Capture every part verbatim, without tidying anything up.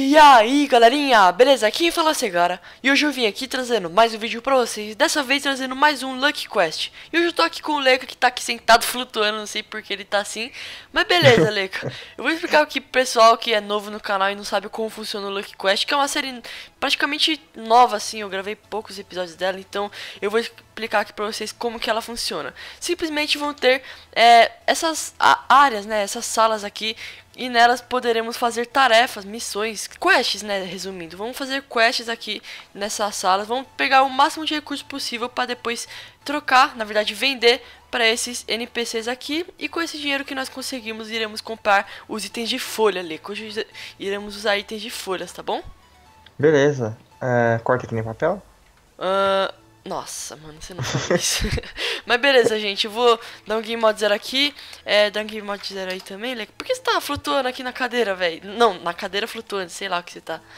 E aí galerinha, beleza? Aqui fala Segara. E hoje eu vim aqui trazendo mais um vídeo pra vocês. Dessa vez trazendo mais um Lucky Quest. E hoje eu tô aqui com o Leca, que tá aqui sentado flutuando. Não sei porque ele tá assim, mas beleza, Leca. Eu vou explicar aqui pro pessoal que é novo no canal e não sabe como funciona o Lucky Quest, que é uma série praticamente nova assim. Eu gravei poucos episódios dela, então eu vou explicar aqui pra vocês como que ela funciona. Simplesmente vão ter é, essas áreas, né, essas salas aqui, e nelas poderemos fazer tarefas, missões, quests, né, resumindo. Vamos fazer quests aqui nessas salas, vamos pegar o máximo de recursos possível para depois trocar, na verdade vender para esses N P Cs aqui. E com esse dinheiro que nós conseguimos, iremos comprar os itens de folha ali. Hoje iremos usar itens de folhas, tá bom? Beleza. É, corta aqui nem papel? Uh, nossa, mano, você não faz isso. Mas beleza, gente, eu vou dar um game mod zero aqui. É, dar um game mod zero aí também, Leca. Por que você tá flutuando aqui na cadeira, velho? Não, na cadeira flutuando, sei lá o que você tá.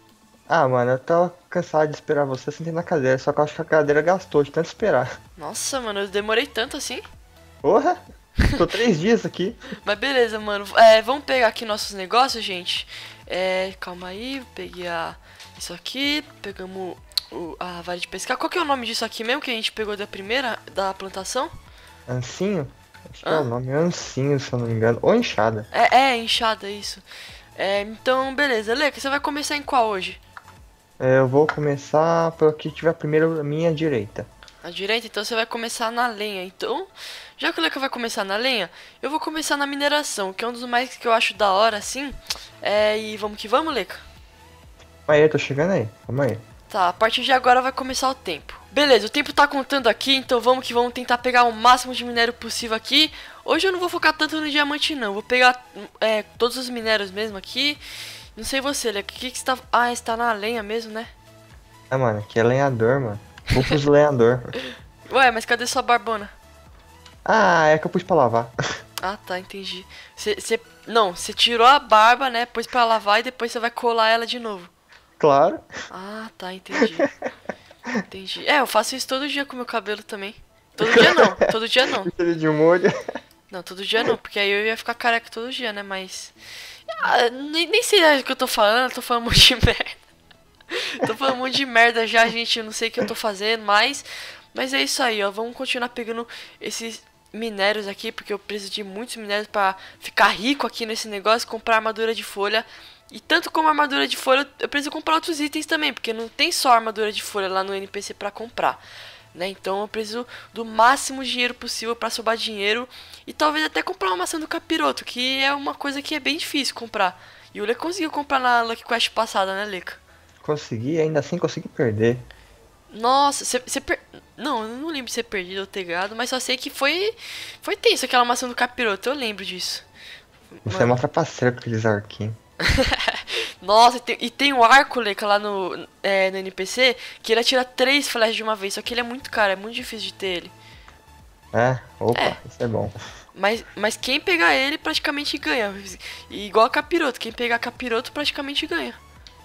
Ah, mano, eu tava cansado de esperar você sentando na cadeira, só que eu acho que a cadeira gastou de tanto esperar. Nossa, mano, eu demorei tanto assim. Porra! Tô três dias aqui. Mas beleza, mano. É, vamos pegar aqui nossos negócios, gente. É, calma aí, peguei a, isso aqui, pegamos o, a vara de pescar. Qual que é o nome disso aqui mesmo que a gente pegou da primeira, da plantação? Ancinho? Acho que Hã? é o nome, Ancinho, se eu não me engano. Ou enxada. É, é, enxada, isso. É, então, beleza. Leca, você vai começar em qual hoje? É, eu vou começar pelo que tiver primeiro à minha direita. Na direita, então você vai começar na lenha. Então, já que o Leca vai começar na lenha, eu vou começar na mineração, que é um dos mais que eu acho da hora, assim. É, e vamos que vamos, Leca? Mas aí, eu tô chegando aí. Calma aí. Tá, a partir de agora vai começar o tempo. Beleza, o tempo tá contando aqui, então vamos que vamos tentar pegar o máximo de minério possível aqui. Hoje eu não vou focar tanto no diamante não, vou pegar é, todos os minérios mesmo aqui. Não sei você, Leca, o que que você tá... Ah, você tá na lenha mesmo, né? Ah, mano, aqui é lenhador, mano. Vou pros lenhador. Ué, mas cadê sua barbona? Ah, é que eu pus pra lavar. Ah, tá, entendi. Você... Não, você tirou a barba, né, pôs pra lavar e depois você vai colar ela de novo. Claro. Ah, tá, entendi. Entendi. É, eu faço isso todo dia com meu cabelo também. Todo dia não, todo dia não. Precisa de um molho. Não, todo dia não, porque aí eu ia ficar careca todo dia, né? Mas. Ah, nem, nem sei o que eu tô falando, tô falando um monte de merda. Tô falando um monte de merda já, gente. Eu não sei o que eu tô fazendo, mas. Mas é isso aí, ó. Vamos continuar pegando esses minérios aqui, porque eu preciso de muitos minérios pra ficar rico aqui nesse negócio, comprar armadura de folha. E tanto como armadura de folha, eu preciso comprar outros itens também, porque não tem só armadura de folha lá no N P C pra comprar, né? Então eu preciso do máximo dinheiro possível pra sobrar dinheiro e talvez até comprar uma maçã do capiroto, que é uma coisa que é bem difícil comprar. E o Leca conseguiu comprar na Lucky Quest passada, né, Leca? Consegui, ainda assim consegui perder. Nossa, você per... Não, eu não lembro de ser perdido ou ter ganhado, mas só sei que foi foi tenso aquela maçã do capiroto, eu lembro disso. Você Mano. é uma trapaceira com aqueles arquinhos. Nossa, e tem, e tem um arco, Leca, lá no, é, no N P C, que ele atira três flechas de uma vez, só que ele é muito caro, é muito difícil de ter ele. É? Opa, É. isso é bom. Mas, mas quem pegar ele praticamente ganha. E igual a capiroto, quem pegar capiroto praticamente ganha.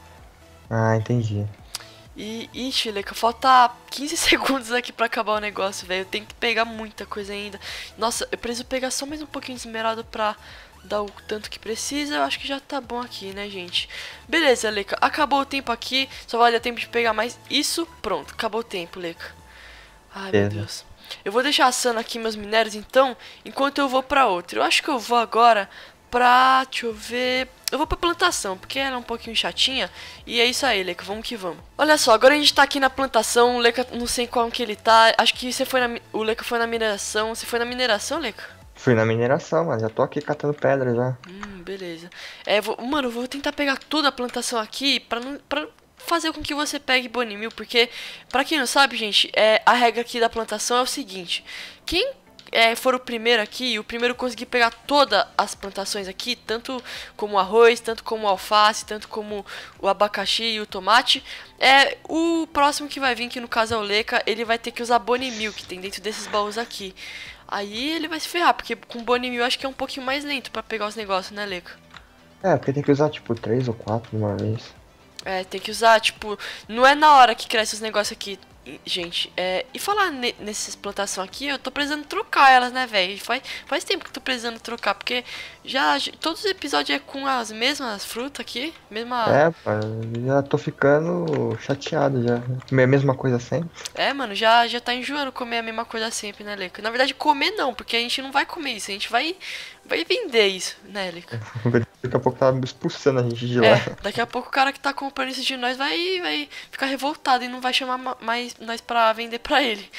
Ah, entendi. E, ixi, Leca, falta quinze segundos aqui pra acabar o negócio, velho. Eu tenho que pegar muita coisa ainda. Nossa, eu preciso pegar só mais um pouquinho de esmeralda pra dar o tanto que precisa. Eu acho que já tá bom aqui, né, gente? Beleza, Leca, acabou o tempo aqui. Só vai dar tempo de pegar mais isso. Pronto, acabou o tempo, Leca. Ai, meu Beleza. Deus. Eu vou deixar assando aqui meus minérios, então, enquanto eu vou pra outra. Eu acho que eu vou agora pra... Deixa eu ver... Eu vou pra plantação, porque ela é um pouquinho chatinha. E é isso aí, Leca, vamos que vamos. Olha só, agora a gente tá aqui na plantação. O Leca, não sei qual que ele tá. Acho que você foi na... O Leca foi na mineração. Você foi na mineração, Leca? Fui na mineração, mas já tô aqui catando pedra já. Hum, beleza. É, vou... Mano, eu vou tentar pegar toda a plantação aqui pra não... Pra... fazer com que você pegue Bone Meal, porque, pra quem não sabe, gente, é, a regra aqui da plantação é o seguinte: quem é, for o primeiro aqui, o primeiro conseguir pegar todas as plantações aqui, tanto como o arroz, tanto como o alface, tanto como o abacaxi e o tomate, é o próximo que vai vir, que no caso é o Leca, ele vai ter que usar Bone Meal, que tem dentro desses baús aqui. Aí ele vai se ferrar, porque com Bone Meal acho que é um pouquinho mais lento pra pegar os negócios, né, Leca? É, porque tem que usar tipo três ou quatro de uma vez. É, tem que usar, tipo, não é na hora que cresce os negócios aqui. E, gente, é, e falar ne, nessas plantações aqui, eu tô precisando trocar elas, né, velho? Faz, faz tempo que eu tô precisando trocar, porque já, já todos os episódios é com as mesmas frutas aqui, mesma... É, pá, já tô ficando chateado já. Comer a mesma coisa sempre. É, mano, já, já tá enjoando comer a mesma coisa sempre, né, Leca? Na verdade, comer não, porque a gente não vai comer isso, a gente vai, vai vender isso, né, Leca? Daqui a pouco tava expulsando a gente de lá. É, daqui a pouco o cara que tá comprando isso de nós vai, vai ficar revoltado e não vai chamar ma- mais nós pra vender pra ele.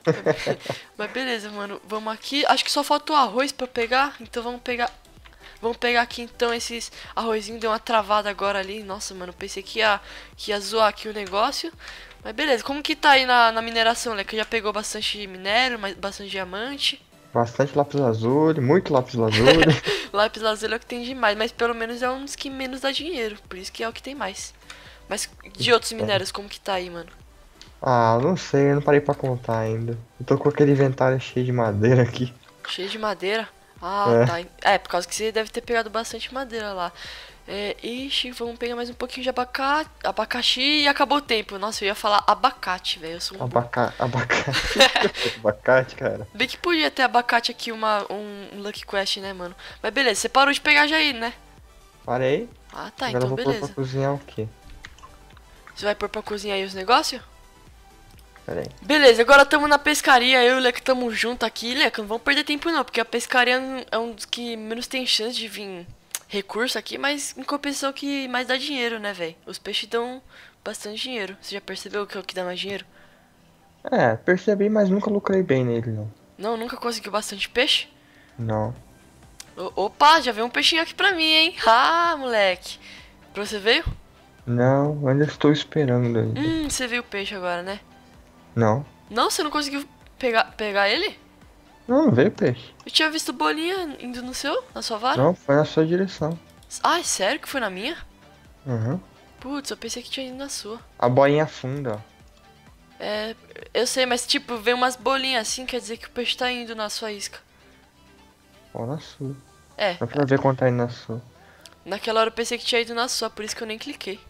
Mas beleza, mano, vamos aqui. Acho que só falta o arroz pra pegar, então vamos pegar. Vamos pegar aqui então esses arrozinhos. Deu uma travada agora ali. Nossa, mano, pensei que ia, que ia zoar aqui o negócio. Mas beleza, como que tá aí na, na mineração, né? Que já pegou bastante minério, mas- bastante diamante. Bastante lápis lazuli, muito lápis lazuli. Lápis lazuli é o que tem demais, mas pelo menos é um dos que menos dá dinheiro. Por isso que é o que tem mais. Mas de outros minérios, como que tá aí, mano? Ah, não sei, eu não parei pra contar ainda. Eu tô com aquele inventário cheio de madeira aqui. Cheio de madeira? Ah, É. tá. É, por causa que você deve ter pegado bastante madeira lá. É, ixi, vamos pegar mais um pouquinho de abacate, abacaxi e acabou o tempo. Nossa, eu ia falar abacate, velho. Eu sou um... Abaca... Abacate. Abacate, cara. Bem que podia ter abacate aqui, uma, um, um Lucky Quest, né, mano? Mas beleza, você parou de pegar já aí, né? Parei. Ah, tá, Agora eu então vou pôr pra beleza. cozinhar o quê? Você vai pôr pra cozinhar aí os negócios? Pera aí. Beleza, agora tamo na pescaria, eu e o Leco tamo junto aqui. Leco, não vamos perder tempo não, porque a pescaria é um dos que menos tem chance de vir recurso aqui, mas em compensação que mais dá dinheiro, né, velho? Os peixes dão bastante dinheiro. Você já percebeu que é o que dá mais dinheiro? É, percebi, mas nunca lucrei bem nele, não. Não, nunca conseguiu bastante peixe? Não. O- Opa, já veio um peixinho aqui pra mim, hein? Ah, moleque. Pra você veio? Não, ainda estou esperando ainda. Hum, você viu o peixe agora, né? Não. Não, você não conseguiu pegar, pegar ele? Não, não veio peixe. Eu tinha visto bolinha indo no seu, na sua vara. Não, foi na sua direção. Ai, sério que foi na minha? Uhum. Putz, eu pensei que tinha ido na sua. A boinha afunda, ó. É, eu sei, mas tipo, vem umas bolinhas assim, quer dizer que o peixe tá indo na sua isca. Ó, na sua. É, Dá pra ver quanto tá indo na sua. naquela hora eu pensei que tinha ido na sua, por isso que eu nem cliquei.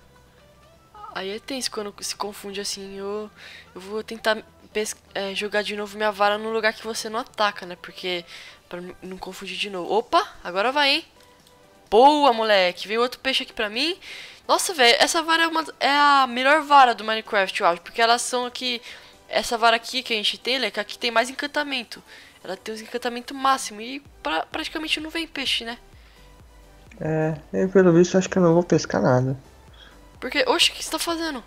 Aí é tenso quando se confunde assim. Eu, eu vou tentar pes- é, jogar de novo minha vara num lugar que você não ataca, né? Porque, pra n- não confundir de novo. Opa, agora vai, hein? Boa, moleque. Veio outro peixe aqui pra mim. Nossa, velho, essa vara é, uma, é a melhor vara do Minecraft, eu acho. Porque elas são aqui... Essa vara aqui que a gente tem, né? Que aqui tem mais encantamento. Ela tem os encantamento máximo. E pra, praticamente não vem peixe, né? É, eu pelo visto acho que eu não vou pescar nada. Porque, oxe, o que você tá fazendo?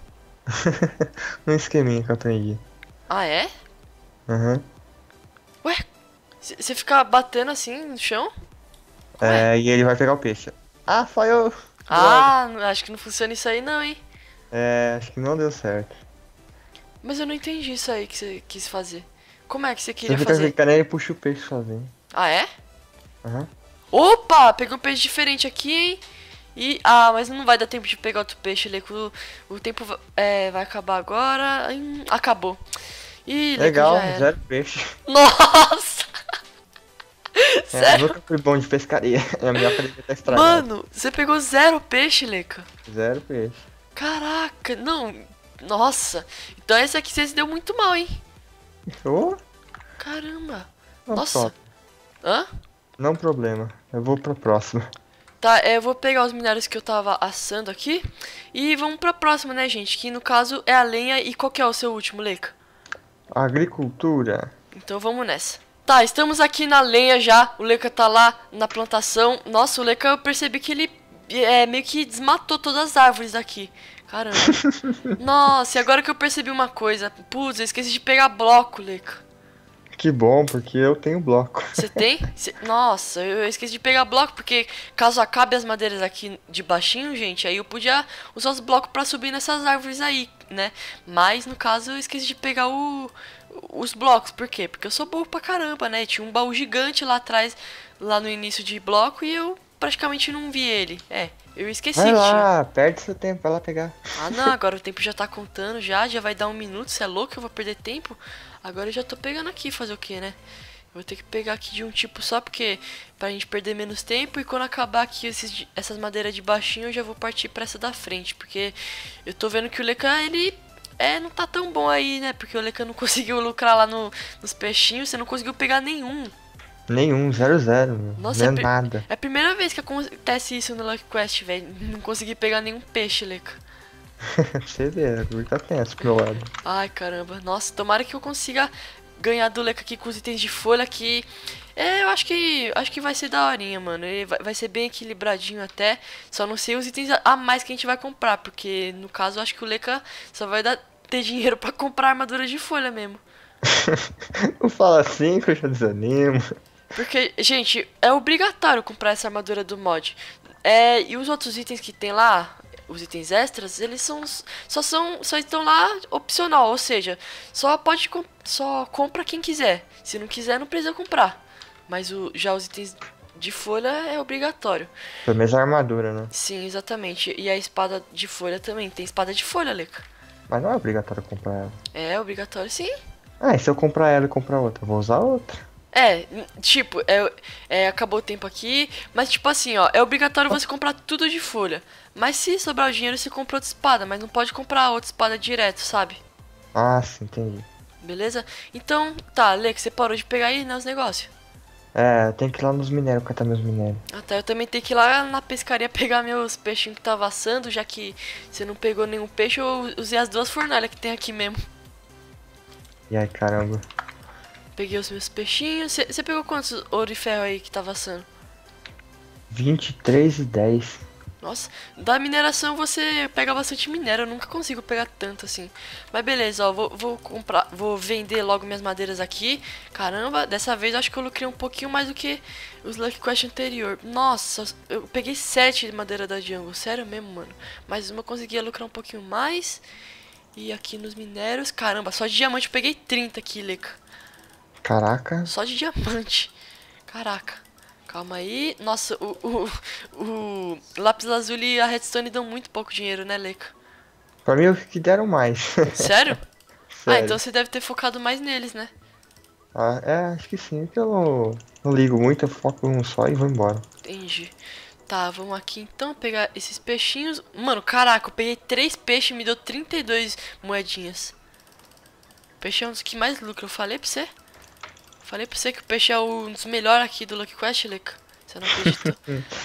Um esqueminha que eu aprendi. Ah, é? Aham. Ué, você fica batendo assim no chão? É, e ele vai pegar o peixe. Ah, falhou! Ah, não- acho que não funciona isso aí não, hein? É, acho que não deu certo. Mas eu não entendi isso aí que você quis fazer. Como é que você Você queria fica fazer? clicando nele e puxa o peixe sozinho. Ah, é? Aham. Opa, peguei um peixe diferente aqui, hein? E, ah, mas não vai dar tempo de pegar outro peixe, Leco. O, o tempo va- é, vai acabar agora. Hum, acabou. Ih, Leco, Legal, já era. zero peixe. Nossa! É, Sério? nunca fui bom de pescaria. A minha academia tá estragada. Mano, você pegou zero peixe, Leca. Zero peixe. Caraca, não. Nossa. Então esse aqui você se deu muito mal, hein? Oh, Caramba. não, Nossa. pronto. Hã? Não problema. Eu vou pra próxima. Tá, é, eu vou pegar os minérios que eu tava assando aqui. E vamos pra próxima, né, gente? Que no caso é a lenha. E qual que é o seu último, Leca? Agricultura. Então vamos nessa. Tá, estamos aqui na lenha já. O Leca tá lá na plantação. Nossa, o Leca eu percebi que ele é, meio que desmatou todas as árvores daqui. Caramba. Nossa, e agora que eu percebi uma coisa. Putz, eu esqueci de pegar bloco, Leca. Que bom, porque eu tenho bloco. Você tem? Cê- Nossa, eu esqueci de pegar bloco, porque caso acabe as madeiras aqui de baixinho, gente, aí eu podia usar os blocos pra subir nessas árvores aí, né? Mas, no caso, eu esqueci de pegar o, os blocos. Por quê? Porque eu sou burro pra caramba, né? Tinha um baú gigante lá atrás, lá no início de bloco, e eu praticamente não vi ele. É, eu esqueci Vai que tinha. lá, perde seu tempo, vai lá pegar. Ah, não, agora o tempo já tá contando já, já vai dar um minuto, você é louco, eu vou perder tempo? Agora eu já tô pegando aqui, fazer o que, né? Eu vou ter que pegar aqui de um tipo só, porque pra gente perder menos tempo, e quando acabar aqui esses, de- essas madeiras de baixinho, eu já vou partir pra essa da frente, porque eu tô vendo que o Leca, ele é, não tá tão bom aí, né? Porque o Leca não conseguiu lucrar lá no, nos peixinhos, você não conseguiu pegar nenhum. Nenhum, zero, zero, meu. Nossa, Não é, é pri- nada. é a primeira vez que acontece isso no Lucky Quest, velho. Não consegui pegar nenhum peixe, Leca. Você vê, o bagulho tá tenso pro meu lado. Ai, caramba. Nossa, tomara que eu consiga ganhar do Leca aqui com os itens de folha que... É, eu acho que acho que vai ser daorinha, mano. Ele vai, vai ser bem equilibradinho até. Só não sei os itens a a mais que a gente vai comprar. Porque, no caso, eu acho que o Leca só vai dar, ter dinheiro pra comprar armadura de folha mesmo. Não fala assim que eu já desanimo. Porque, gente, é obrigatório comprar essa armadura do mod. É, e os outros itens que tem lá, os itens extras, eles são só são só estão lá opcional, ou seja, só pode com- só compra quem quiser. Se não quiser, não precisa comprar. Mas o, já os itens de folha é obrigatório. Pelo menos a armadura, né? Sim, exatamente. E a espada de folha também. Tem espada de folha, Leca. Mas não é obrigatório comprar ela. É obrigatório, sim. Ah, e se eu comprar ela e comprar outra? Eu vou usar outra. É, n- tipo, é, é, acabou o tempo aqui, mas tipo assim, ó, é obrigatório você comprar tudo de folha. Mas se sobrar o dinheiro, você compra outra espada, mas não pode comprar outra espada direto, sabe? Ah, sim, entendi. Beleza? Então, tá, Lê, que você parou de pegar aí, né, os negócios. É, tem que ir lá nos minérios, catar meus minérios. Ah, tá, eu também tenho que ir lá na pescaria pegar meus peixinhos que tava assando, já que você não pegou nenhum peixe, eu usei as duas fornalhas que tem aqui mesmo. E aí, caramba. Peguei os meus peixinhos. Você você pegou quantos ouro e ferro aí que tava assando? vinte e três e dez. Nossa, da mineração você pega bastante minério, eu nunca consigo pegar tanto assim. Mas beleza, ó, vou, vou comprar, vou vender logo minhas madeiras aqui. Caramba, dessa vez eu acho que eu lucrei um pouquinho mais do que os Lucky Quest anterior. Nossa, eu peguei sete de madeira da jungle, sério mesmo, mano. Mais uma eu conseguia lucrar um pouquinho mais. E aqui nos minérios, caramba, só de diamante eu peguei trinta aqui, Leca. Caraca. Só de diamante. Caraca. Calma aí. Nossa, o, o, o lápis lazuli e a redstone dão muito pouco dinheiro, né, Leca? Pra mim, eu que deram mais. Sério? Ah, Sério. então você deve ter focado mais neles, né? Ah, é, acho que sim. Porque eu não, não ligo muito, eu foco em um só e vou embora. Entendi. Tá, vamos aqui então pegar esses peixinhos. Mano, caraca, eu peguei três peixes e me deu trinta e dois moedinhas. Peixe é um dos que mais lucra, eu falei pra você? Falei pra você que o peixe é um dos melhores aqui do Lucky Quest, Leca. Você não acreditou?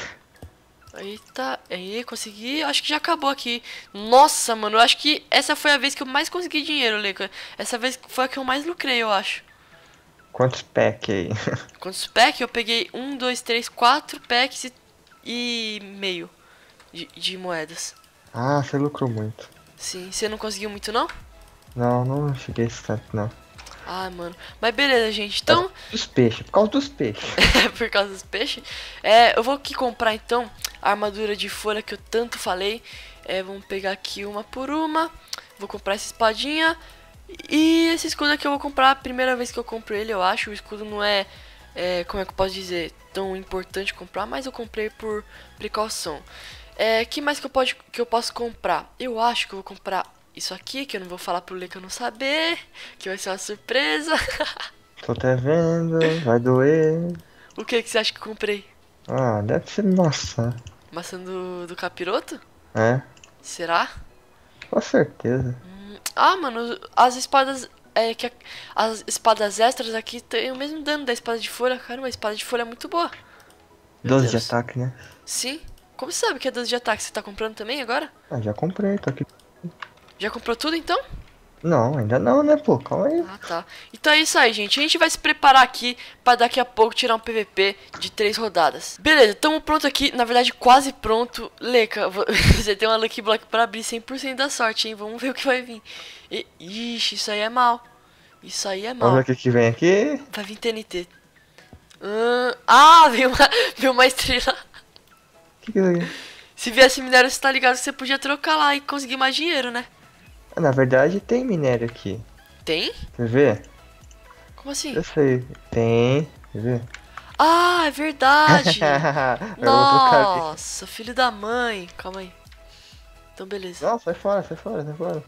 Eita, aí, consegui. Acho que já acabou aqui. Nossa, mano, eu acho que essa foi a vez que eu mais consegui dinheiro, Leca. Essa vez foi a que eu mais lucrei, eu acho. Quantos packs aí? Quantos packs? Eu peguei um, dois, três, quatro packs e, e meio de, de moedas. Ah, você lucrou muito. Sim, você não conseguiu muito, não? Não, não cheguei a esse tanto, não. Ah, mano. Mas beleza, gente. Então, Dos peixes, por causa dos peixes. por causa dos peixes, é, eu vou aqui comprar então a armadura de folha que eu tanto falei. É, vamos pegar aqui uma por uma. Vou comprar essa espadinha. E esse escudo aqui eu vou comprar a primeira vez que eu compro ele, eu acho. O escudo não é, é como é que eu posso dizer, tão importante comprar, mas eu comprei por precaução. É, que mais que eu, pode, que eu posso comprar? Eu acho que eu vou comprar isso aqui, que eu não vou falar pro Leca não saber, que vai ser uma surpresa. Tô até vendo, vai doer. O que que você acha que eu comprei? Ah, deve ser maçã. Maçã do, do capiroto? É, Será? com certeza. Ah, mano, as espadas. É que a- as espadas extras aqui tem o mesmo dano da espada de folha. Caramba, a espada de folha é muito boa. Meu doze de Deus. ataque, né? Sim. Como você sabe que é doze de ataque? Você tá comprando também agora? Ah, já comprei, tô aqui. Já comprou tudo então? Não, ainda não, né, pô? Calma aí. Ah, tá. Então é isso aí, gente. A gente vai se preparar aqui pra daqui a pouco tirar um P V P de três rodadas. Beleza, tamo pronto aqui. Na verdade, quase pronto. Leca, vo- você tem uma Lucky Block pra abrir cem por cento da sorte, hein? Vamos ver o que vai vir. E, ixi, isso aí é mal. Isso aí é Vamos ver mal. o que que vem aqui. Vai vir T N T. Ahn, ah, veio uma, veio uma estrela. O que que é aqui? Se viesse minério, você tá ligado que você podia trocar lá e conseguir mais dinheiro, né? Na verdade, tem minério aqui. Tem? Quer ver? Como assim? Eu sei. Tem. Quer ver? Ah, é verdade. Eu vou trocar aqui. Nossa, filho da mãe. Calma aí. Então, beleza. Não, sai fora, sai fora, sai fora.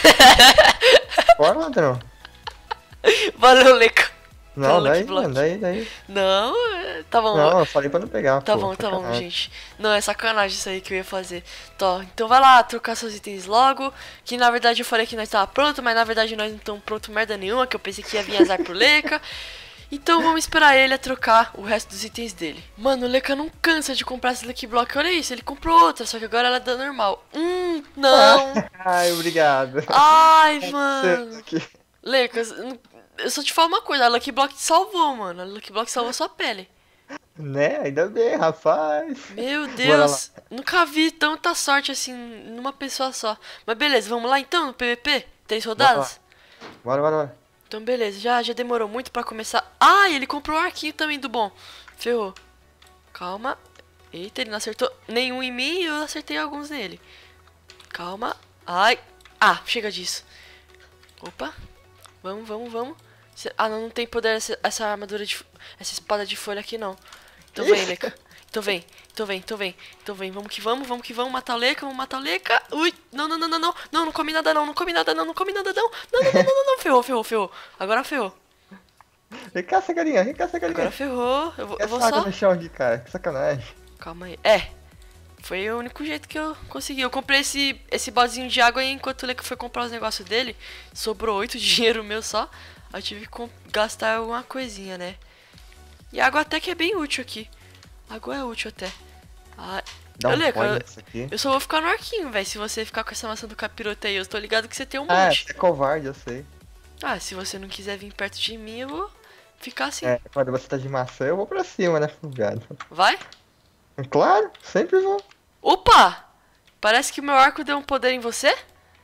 Fora, ladrão. Valeu, Leca. Não, Lucky daí, Block. mano, daí, daí. Não, Tá bom. Não, eu falei pra não pegar, Tá pô, bom, tá bom, sacanagem. gente. Não, é sacanagem isso aí que eu ia fazer. Tó, então vai lá trocar seus itens logo. Que na verdade eu falei que nós tava pronto, mas na verdade nós não estamos pronto merda nenhuma, que eu pensei que ia vir azar pro Leca. Então vamos esperar ele a trocar o resto dos itens dele. Mano, o Leca não cansa de comprar esse Lucky Block. Olha isso, ele comprou outra, só que agora ela dá normal. Hum, não. Ai, obrigado. Ai, mano. Aqui. Leca, eu só te falo uma coisa, a Lucky Block te salvou, mano. A Lucky Block salvou sua pele. Né? Ainda bem, rapaz. Meu Bora Deus, nunca vi tanta sorte assim numa pessoa só. Mas beleza, vamos lá então no P V P? Três rodadas? Bora, bora, bora. Então beleza, já, já demorou muito pra começar. Ah, ele comprou o arquinho também do bom. Ferrou. Calma. Eita, ele não acertou nenhum em mim e eu acertei alguns nele. Calma. Ai. Ah, chega disso. Opa. Vamos, vamos, vamos. Ah, não, não tem poder essa, essa armadura de... Essa espada de folha aqui, não. Então vem, Leca. Então vem, então vem, então vem. Então vem, vamos que vamos, vamos que vamos. Matar o Leca, vamos matar o Leca. Ui, não, não, não, não, não. Não, não come nada não, não come nada não, não come nada não. Não, não, não, não, não, não. Ferrou, ferrou, ferrou. Agora ferrou. Vem cá, essa galinha, vem cá, essa galinha. Agora ferrou. Eu vou, eu vou Essa água só... no chão aqui, cara, que sacanagem. Calma aí. É. Foi o único jeito que eu consegui. Eu comprei esse, esse baldezinho de água e enquanto o Leca foi comprar os negócios dele, sobrou oito de dinheiro meu só. Eu tive que gastar alguma coisinha, né? E a água até que é bem útil aqui. A água é útil até. Ah, Dá eu, um Leca, fone eu, nisso aqui. eu só vou ficar no arquinho, velho. Se você ficar com essa maçã do capiroto aí, eu tô ligado que você tem um Ah, monte. você é covarde, eu sei. Ah, se você não quiser vir perto de mim, eu vou ficar assim. É, quando você tá de maçã, eu vou pra cima, né, fugado? Vai? Claro, sempre vou. Opa! Parece que o meu arco deu um poder em você?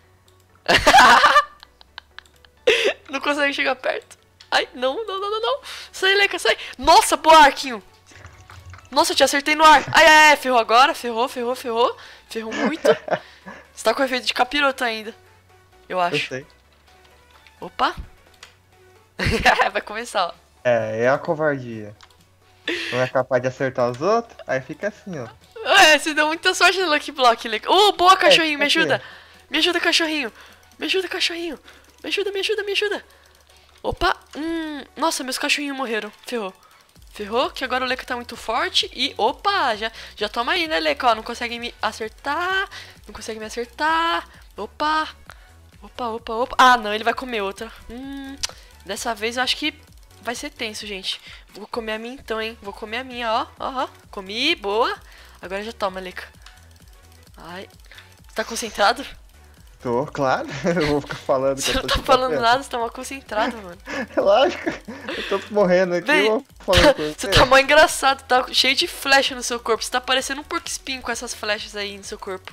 Não consegue chegar perto. Ai, não, não, não, não, não. Sai, Leca, sai. Nossa, boa, arquinho. Nossa, eu te acertei no ar. Ai, ai, ai, ferrou agora. Ferrou, ferrou, ferrou. Ferrou muito. Você tá com efeito de capiroto ainda. Eu Eu acho. sei. Opa. Vai começar, ó. É, é a covardia. Não é capaz de acertar os outros, aí fica assim, ó. É, você deu muita sorte no Lucky Block, Leca. Oh, boa, cachorrinho, me aqui. ajuda. Me ajuda, cachorrinho. Me ajuda, cachorrinho. Me ajuda, me ajuda, me ajuda. Opa, hum, nossa, meus cachorrinhos morreram. Ferrou. Ferrou, que agora o Leca tá muito forte. E, opa, já, já toma aí, né, Leca? Ó, não consegue me acertar. Não consegue me acertar. Opa. Opa, opa, opa. Ah, não, ele vai comer outra. Hum, dessa vez eu acho que vai ser tenso, gente. Vou comer a minha então, hein. Vou comer a minha, ó. Ó, ó. Comi, boa. Agora já toma, Leca. Ai. Tá concentrado? Tô, claro. Eu vou ficar falando que Você eu não tô tá te falando batendo. nada, você tá mal concentrado, mano. Lógico, eu tô morrendo aqui, Véi, eu vou falando com você tá mó engraçado, tá cheio de flecha no seu corpo. Você tá parecendo um porco espinho com essas flechas aí no seu corpo.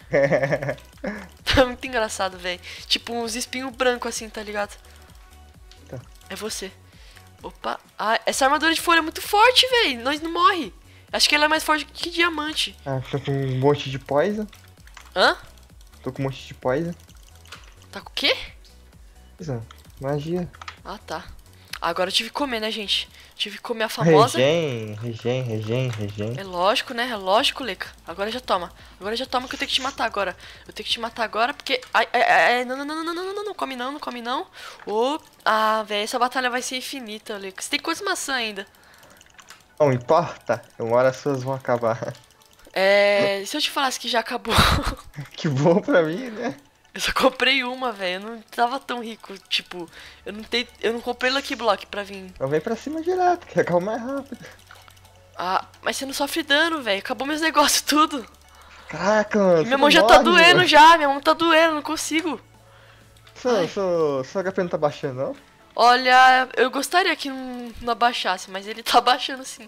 Tá muito engraçado, velho. Tipo uns espinhos brancos assim, tá ligado? Tá. É você. Opa. Ah, essa armadura de folha é muito forte, velho. Nós não morre. Acho que ela é mais forte que diamante. Ah, tô com um monte de poison. Hã? Tô com um monte de poison. Tá com o quê? Poison, magia. Ah, tá. Agora eu tive que comer, né, gente? Tive que comer a famosa. Regen, regen, regen, regen. É lógico, né? É lógico, Leca. Agora já toma. Agora já toma que eu tenho que te matar agora. Eu tenho que te matar agora porque... Ai, ai, ai, ai. Não, não, não, não, não, não, não, não. Come não, não come não. Ô, ah, velho, essa batalha vai ser infinita, Leca. Você tem quantas maçãs ainda? Não importa, uma hora as suas vão acabar. É... Se eu te falasse que já acabou... Que bom pra mim, né? Eu só comprei uma, velho. Eu não tava tão rico. Tipo, eu não, te... eu não comprei Lucky Block pra vir. Então vem pra cima direto, que acaba mais rápido. Ah, mas você não sofre dano, velho. Acabou meus negócios tudo. Caraca, mano. Minha mão já tá doendo já. Minha mão tá doendo, não consigo. Seu, seu, seu H P não tá baixando, não? Olha, eu gostaria que não, não abaixasse, mas ele tá abaixando sim.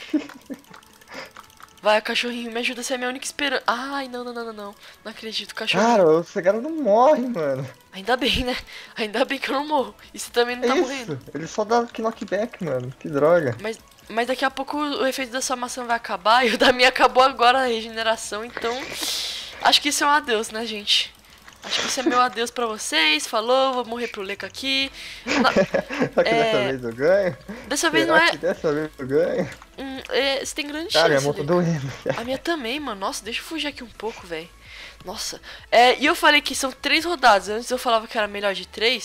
Vai, cachorrinho, me ajuda, você é a minha única esperança. Ai, não, não, não, não, não. Não acredito, cachorrinho. Cara, o Cegaro não morre, mano. Ainda bem, né? Ainda bem que eu não morro. E você também não É tá isso, morrendo. ele só dá knockback, mano. Que droga. Mas, mas daqui a pouco o efeito da sua maçã vai acabar e o da minha acabou agora a regeneração, então... Acho que isso é um adeus, né, gente? Acho que isso é meu adeus pra vocês. Falou, vou morrer pro Leca aqui. Na- Será que É, dessa vez eu ganho? Dessa vez Será não é... que dessa vez eu ganho? Hum, é, você tem grande Cara, minha chance, mão tá Leca. doendo. A minha também, mano. Nossa, deixa eu fugir aqui um pouco, velho. Nossa. É, e eu falei que são três rodadas. Antes eu falava que era melhor de três.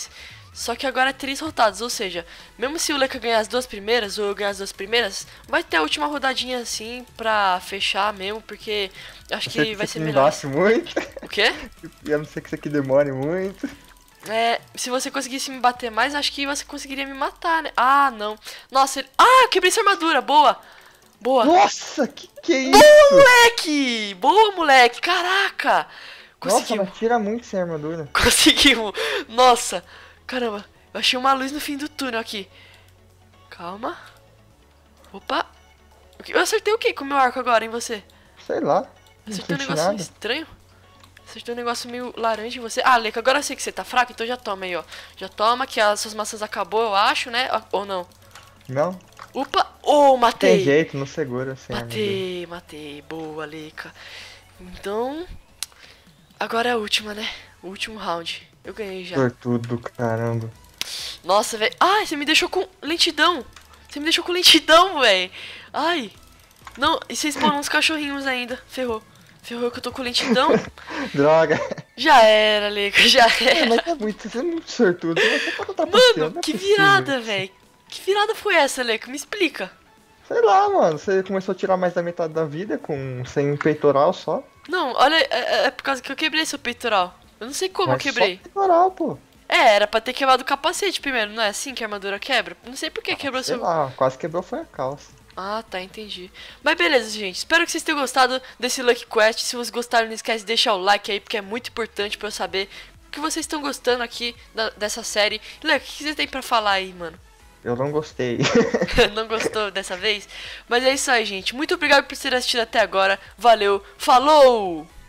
Só que agora é três rodadas, ou seja, mesmo se o Leca ganhar as duas primeiras, ou eu ganhar as duas primeiras, vai ter a última rodadinha assim pra fechar mesmo, porque acho que, que vai ser melhor. Não muito. O quê? E a não ser que isso aqui demore muito. É, se você conseguisse me bater mais, acho que você conseguiria me matar, né? Ah, não. Nossa, ele... Ah, eu quebrei sua armadura, boa. Boa. Nossa, que que é isso? Boa, moleque! Boa, moleque, caraca! Conseguimos. Nossa, mas tira muito sem armadura. Conseguimos. Nossa. Caramba, eu achei uma luz no fim do túnel aqui. Calma. Opa. Eu acertei o que com o meu arco agora, em você? Sei lá. Acertei um negócio nada. estranho. Acertei um negócio meio laranja em você. Ah, Leca, agora eu sei que você tá fraco, então já toma aí, ó. Já toma, que as suas maçãs acabou, eu acho, né? Ou não? Não. Opa. Oh, matei. Tem jeito, não segura assim. Matei, matei. Boa, Leca. Então... Agora é a última, né? O último round. Eu ganhei já. Sortudo, caramba. Nossa, velho. Ai, você me deixou com lentidão. Você me deixou com lentidão, velho. Ai. Não, e vocês spawnam uns cachorrinhos ainda. Ferrou. Ferrou que eu tô com lentidão. Droga. Já era, Leca, já era. É, mas é muito, você é muito sortudo. Você pode tá mano, que virada, velho. Que virada foi essa, Leca? Me explica. Sei lá, mano. Você começou a tirar mais da metade da vida com sem um peitoral só. Não, olha, é, é por causa que eu quebrei seu peitoral. Eu não sei como mas eu quebrei. Só peitoral, pô. É, era pra ter quebrado o capacete primeiro, não é assim que a armadura quebra? Não sei por que ah, quebrou sei seu... lá, quase quebrou foi a calça. Ah, tá, entendi. Mas beleza, gente. Espero que vocês tenham gostado desse Lucky Quest. Se vocês gostaram, não esquece de deixar o like aí, porque é muito importante pra eu saber o que vocês estão gostando aqui da, dessa série. Leque, o que você tem pra falar aí, mano? Eu não gostei. Não gostou dessa vez? Mas é isso aí, gente. Muito obrigado por ter assistido até agora. Valeu, falou!